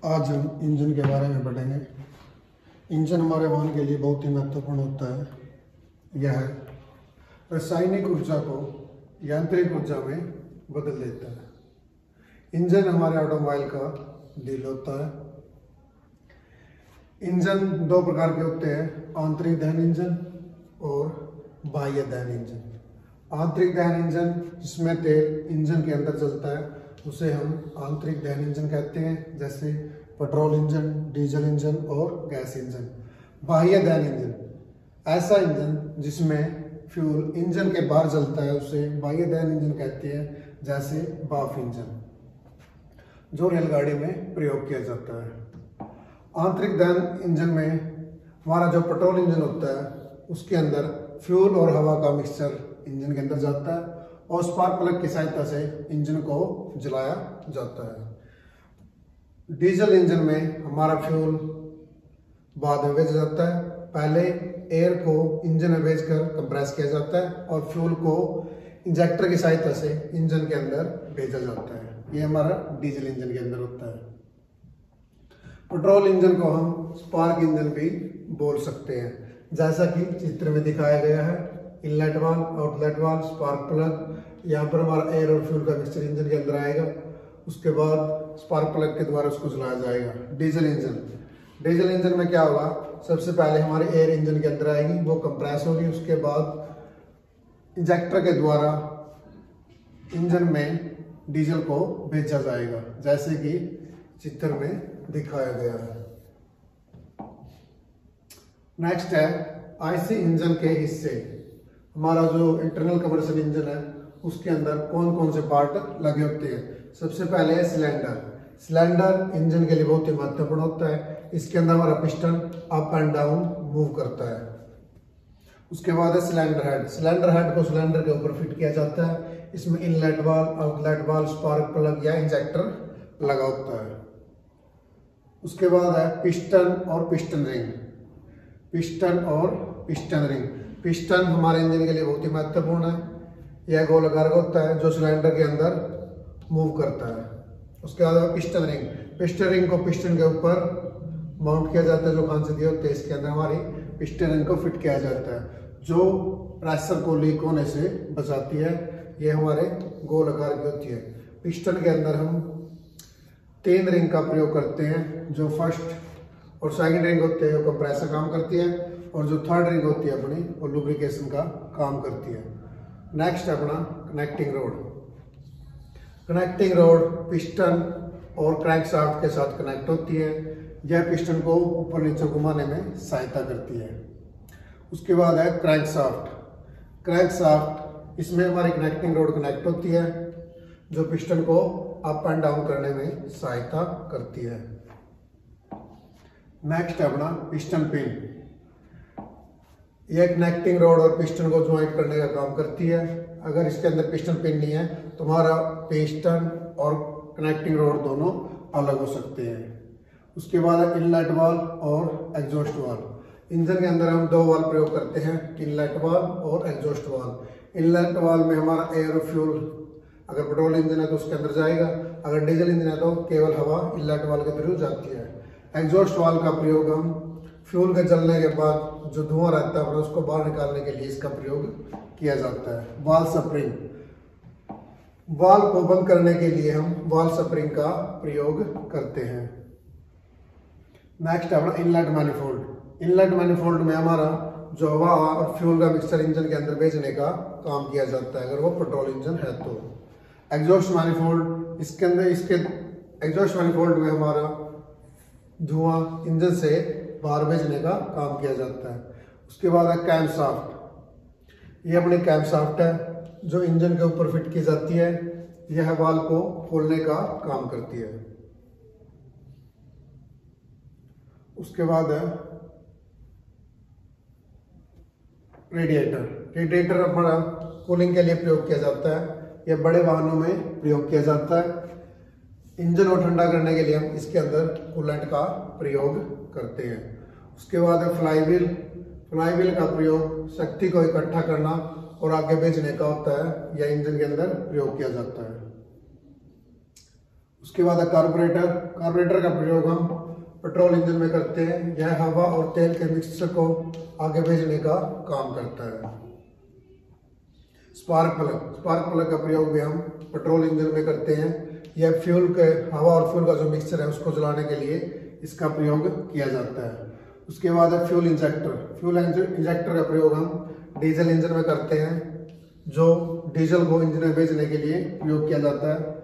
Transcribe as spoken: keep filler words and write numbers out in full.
आज हम इंजन के बारे में पढ़ेंगे। इंजन हमारे वाहन के लिए बहुत ही महत्वपूर्ण होता है। यह रासायनिक ऊर्जा को यांत्रिक ऊर्जा में बदल देता है। इंजन हमारे ऑटोमोबाइल का दिल होता है। इंजन दो प्रकार के होते हैं, आंतरिक दहन इंजन और बाह्य दहन इंजन। आंतरिक दहन इंजन जिसमें तेल इंजन के अंदर चलता है उसे हम आंतरिक दहन इंजन कहते हैं, जैसे पेट्रोल इंजन, डीजल इंजन और गैस इंजन। बाह्य दहन इंजन ऐसा इंजन जिसमें फ्यूल इंजन के बाहर चलता है उसे बाह्य दहन इंजन कहते हैं, जैसे भाप इंजन जो रेलगाड़ी में प्रयोग किया जाता है। आंतरिक दहन इंजन में हमारा जो पेट्रोल इंजन होता है उसके अंदर फ्यूल और हवा का मिक्सचर इंजन के अंदर जाता है और स्पार्क प्लग की सहायता से इंजन को जलाया जाता है। डीजल इंजन में हमारा फ्यूल बाद में भेजा जाता है। पहले एयर को इंजन में भेजकर कंप्रेस किया जाता है और फ्यूल को इंजेक्टर की सहायता से इंजन के अंदर भेजा जाता है। ये हमारा डीजल इंजन के अंदर होता है। पेट्रोल इंजन को हम स्पार्क इंजन भी बोल सकते हैं, जैसा कि चित्र में दिखाया गया है। Inlet valve, outlet valve, spark plug, यहाँ पर हमारा एयर और फ्यूल का मिक्सचर इंजन के अंदर आएगा। उसके बाद स्पार्क प्लग के द्वारा उसको चलाया जाएगा। डीजल इंजन डीजल इंजन में क्या होगा, सबसे पहले हमारे एयर इंजन के अंदर आएगी, वो कंप्रेस होगी। उसके बाद इंजेक्टर के द्वारा इंजन में डीजल को भेजा जाएगा, जैसे कि चित्र में दिखाया गया है। नेक्स्ट है आईसी इंजन के हिस्से। हमारा जो इंटरनल कंबशन इंजन है उसके अंदर कौन कौन से पार्ट लगे होते हैं। सबसे पहले है सिलेंडर। सिलेंडर इंजन के लिए बहुत ही महत्वपूर्ण होता है। इसके अंदर हमारा piston up and down move करता है। उसके बाद है सिलेंडर हेड। सिलेंडर हेड को सिलेंडर के ऊपर फिट किया जाता है। इसमें inlet valve, outlet valve, spark plug या इंजेक्टर लगा होता है। उसके बाद है पिस्टन और पिस्टन रिंग। पिस्टन और पिस्टन रिंग पिस्टन हमारे इंजन के लिए बहुत ही महत्वपूर्ण है। यह गोलाकार होता है जो सिलेंडर के अंदर मूव करता है। उसके बाद पिस्टन रिंग। पिस्टन रिंग को पिस्टन के ऊपर माउंट किया जाता है, जो खांचे दिए होते हैं इसके अंदर हमारी पिस्टन रिंग को फिट किया जाता है, जो प्रेशर को लीक होने से बचाती है। यह हमारे गोल आकार की होती है। पिस्टन के अंदर हम तीन रिंग का प्रयोग करते हैं, जो फर्स्ट और सेकंड रिंग होते हैं वो कंप्रेसर काम करती है, और जो थर्ड रिंग होती है अपनी वो लुब्रिकेशन का काम करती है। नेक्स्ट है अपना connecting rod. Connecting rod piston और क्रैंकशाफ्ट के साथ कनेक्ट होती है। यह पिस्टन को ऊपर नीचे घुमाने में सहायता करती है। उसके बाद है क्रैंकशाफ्ट। क्रैंकशाफ्ट इसमें हमारी कनेक्टिंग रोड कनेक्ट होती है, जो पिस्टन को अप एंड डाउन करने में सहायता करती है। नेक्स्ट है अपना पिस्टन पिन। यह कनेक्टिंग रोड और पिस्टन को ज्वाइंट करने का काम करती है। अगर इसके अंदर पिस्टन पिन नहीं है तो हमारा पिस्टन और कनेक्टिंग रोड दोनों अलग हो सकते हैं। उसके बाद इनलेट वाल्व और एग्जॉस्ट वाल्व। इंजन के अंदर हम दो वाल्व प्रयोग करते हैं, इनलेट वाल्व और एग्जॉस्ट वाल्व। इनलेट वाल्व में हमारा एयर और फ्यूल, अगर पेट्रोल इंजन है तो उसके अंदर जाएगा, अगर डीजल इंजन है तो केवल हवा इनलेट वाल्व के थ्रू जाती है। एग्जॉस्ट वाल्व का प्रयोग हम फ्यूल के जलने के बाद जो धुआं रहता है उसको बाहर निकालने के लिए इसका प्रयोग किया जाता है। Valve spring. वाल्व को बंद करने के लिए हम वाल्व स्प्रिंग का प्रयोग करते हैं। नेक्स्ट है अपना इनलेट मैनिफोल्ड। इनलेट मैनिफोल्ड में हमारा जो हवा और फ्यूल का मिक्सचर इंजन के अंदर भेजने का काम किया जाता है, अगर वो पेट्रोल इंजन है तो। एग्जॉस्ट मैनिफोल्ड, इसके अंदर इसके एग्जॉस्ट मैनिफोल्ड में हमारा धुआं इंजन से बाहर भेजने का काम किया जाता है। उसके बाद है कैमशाफ्ट। यह अपनी कैमशाफ्ट है जो इंजन के ऊपर फिट की जाती है। यह वाल्व को खोलने का काम करती है। उसके बाद है रेडिएटर। रेडिएटर हमारा कूलिंग के लिए प्रयोग किया जाता है। यह बड़े वाहनों में प्रयोग किया जाता है। इंजन को ठंडा करने के लिए हम इसके अंदर कूलेंट का प्रयोग करते हैं। उसके बाद है फ्लाईव्हील। फ्लाईव्हील का प्रयोग शक्ति को इकट्ठा करना और आगे भेजने का होता है, यह इंजन के अंदर प्रयोग किया जाता है। उसके बाद है कार्बोरेटर। कार्बोरेटर का प्रयोग हम पेट्रोल इंजन में करते हैं। यह हवा और तेल के मिक्सचर को आगे भेजने का काम करता है। Spark plug. स्पार्क प्लग का प्रयोग भी हम पेट्रोल इंजन में करते हैं। यह फ्यूल के हवा और फ्यूल का जो मिक्सचर है उसको जलाने के लिए इसका प्रयोग किया जाता है। उसके बाद है फ्यूल इंजेक्टर। फ्यूल इंजेक्टर का प्रयोग हम डीजल इंजन में करते हैं, जो डीजल को इंजन में भेजने के लिए प्रयोग किया जाता है।